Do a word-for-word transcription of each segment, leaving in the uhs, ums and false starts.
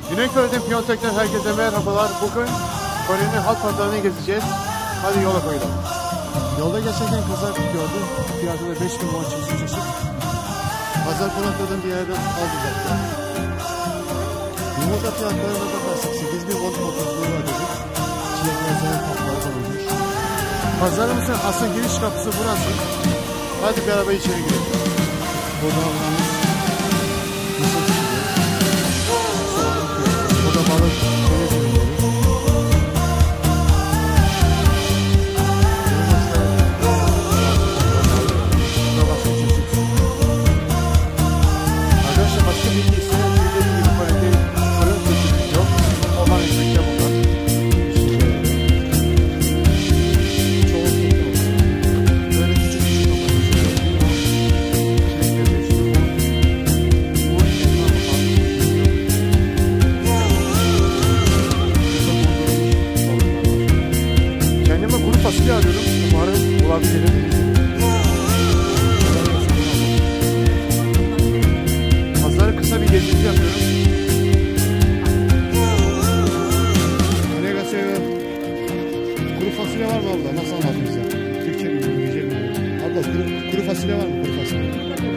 Güney Kore'den Pyeongtaek'ten herkese merhabalar. Bugün Kore'nin halk pazarını gezeceğiz. Hadi yola koyalım. Yolda geçerken kazak gördüm. Fiyatı da beş bin won çeşit çeşit. Pazar konakladığım bir yerden aldık. Yumurta fiyatlarına bakarsak sekiz bin won otuzluğu ödedik. Çilekler zaten kapları da olmuş. Pazarımızın asıl giriş kapısı burası. Hadi beraber içeri girelim. Burada avlanmış. Burada balık. Fasulye arıyorum. Umarım bulabilirim. Pazarı kısa bir gezinti yapıyorum. Annyeonghaseyo. Kuru fasulye var mı abla? Nasıl anladın bize? Türkçe mi? İngilizce mi? Abla kuru, kuru fasulye var mı? Kuru fasulye.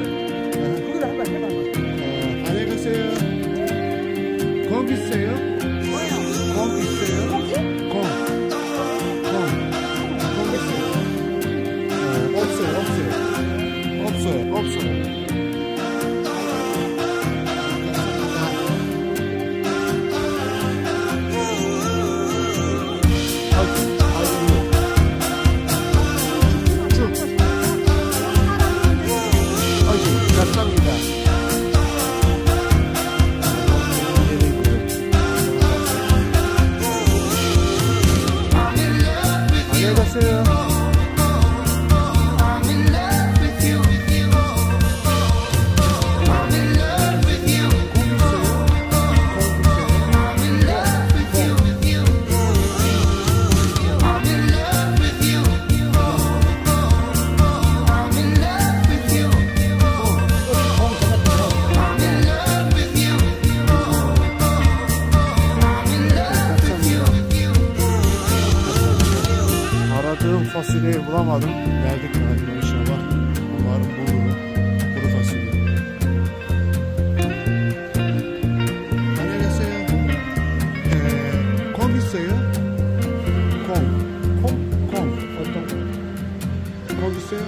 Annyeonghaseyo. Kong isteyo. Kong isteyo. Kong. Opsoy, opsoy. Opsoy, opsoy. Fasulyeyi bulamadım. Geldik galiba inşallah. Umarım bulurum. Kuru fasulye. Annyeonghaseyo. Kong isteyo. Kong. Kong. Kong. Otom. Kong isteyo.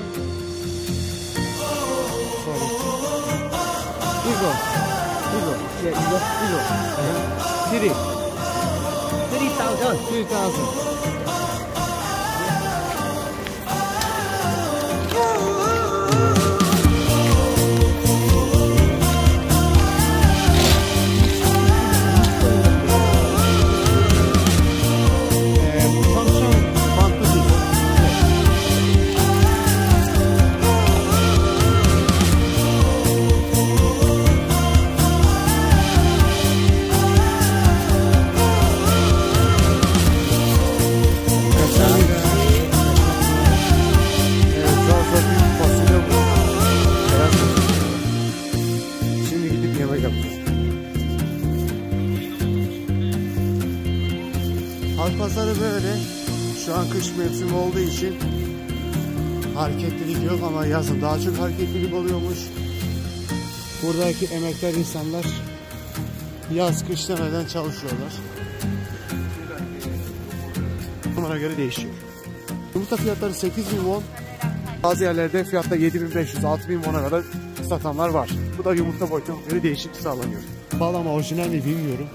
Sorry. Igo. Igo. Yeah, Igo. Igo. Three. Three thousand. Three thousand. Halk pazarı böyle. Şu an kış mevsimi olduğu için hareketlilik yok ama yazın daha çok hareketlilik oluyormuş. Buradaki emektar insanlar yaz kış demeden çalışıyorlar. Bunlara göre değişiyor. Yumurta fiyatları sekiz bin won. Bazı yerlerde fiyatta yedi bin beş yüz altı bin won'a kadar satanlar var. Bu da yumurta boyutuna göre değişik sağlanıyor. Bal ama orijinal mi bilmiyorum.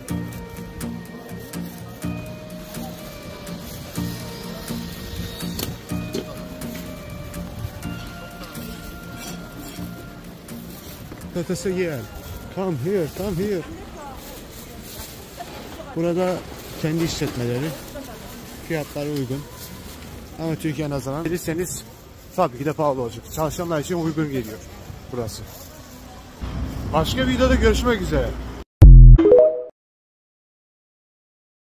Let us here. Come here, come here. Burada kendi işletmeleri. Fiyatları uygun. Ama Türkiye nazaran bilirseniz tabii ki de pahalı olacak. Çalışanlar için uygun geliyor burası. Başka videoda görüşmek üzere.